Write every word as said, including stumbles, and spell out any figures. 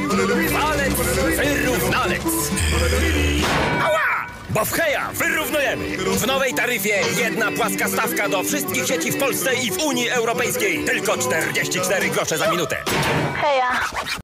Walec, wyrównalec. Ała! Bo w Heja wyrównujemy. W nowej taryfie jedna płaska stawka do wszystkich sieci w Polsce i w Unii Europejskiej. Tylko czterdzieści cztery grosze za minutę. Heja.